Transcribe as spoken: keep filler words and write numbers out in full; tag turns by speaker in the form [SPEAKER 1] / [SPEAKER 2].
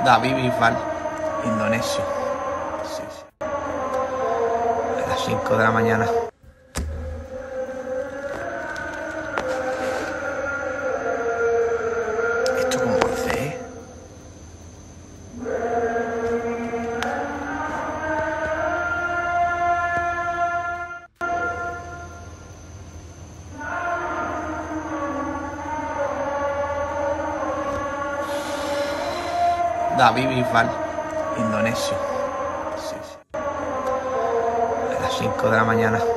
[SPEAKER 1] David Bisbal,
[SPEAKER 2] Indonesio. Sí, sí.
[SPEAKER 1] a las cinco de la mañana.
[SPEAKER 2] ¿Esto cómo hace?
[SPEAKER 1] David Bisbal,
[SPEAKER 2] Indonesio. Sí, sí.
[SPEAKER 1] a las cinco de la mañana.